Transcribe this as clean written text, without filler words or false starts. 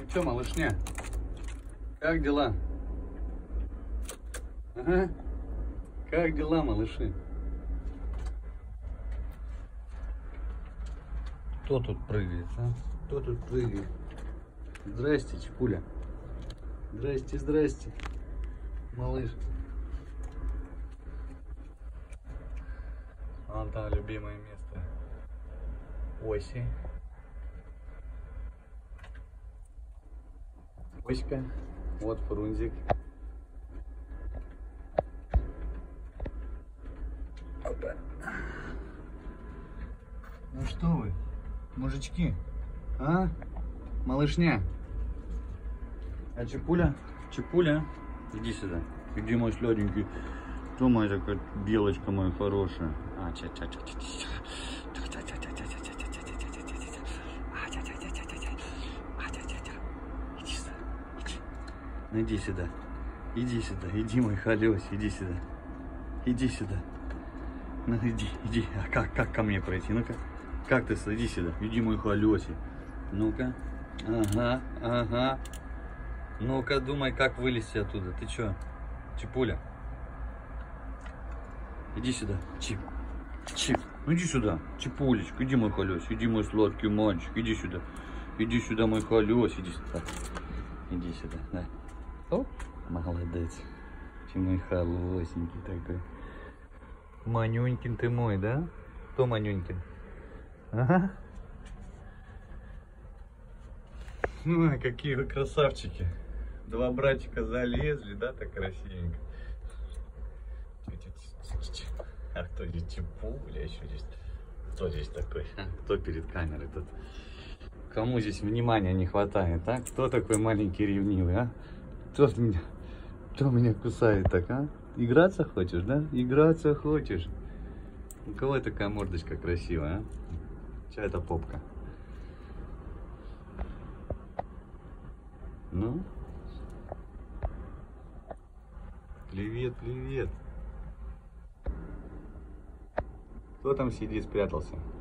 Ну что, малышня, как дела? Ага. Как дела, малыши? Кто тут прыгает, а? Кто тут прыгает? Здрасте, Чепуля. Здрасте, здрасте, малыш. Вон там любимое место Оси. Оська. Вот Фрунзик. Опа. Ну что вы, мужички, а? Малышня. А Чепуля? Чепуля, иди сюда. Иди, мой сладенький. Кто моя такая белочка моя хорошая? Иди сюда. Иди сюда. Иди, мой холёсь. Иди сюда. Иди сюда. Ну иди, иди. А как ко мне пройти? Ну-ка. Как ты? Иди сюда. Иди, мой холёсик. Ну-ка. Ага, ага. Ну-ка, думай, как вылезти оттуда. Ты чё? Чепуля. Иди сюда. Чип. Чип. Ну иди сюда. Чепулечка. Иди, мой холёс. Иди, мой сладкий мальчик. Иди сюда. Иди сюда, мой холёс. Иди сюда. Иди сюда. Да. Оп. Молодец. Ты мой холосенький такой. Манюнькин ты мой, да? Кто Манюнькин? Ага. Ну, какие вы красавчики. Два братика залезли, да, так красивенько. А кто здесь Чепуля еще здесь? Кто здесь такой? А? Кто перед камерой тут? Кому здесь внимания не хватает, а? Кто такой маленький ревнивый, а? Кто меня кусает так, а? Играться хочешь, да? Играться хочешь? У кого такая мордочка красивая, а? Чья это попка? Ну? Привет, привет. Кто там сидит, спрятался?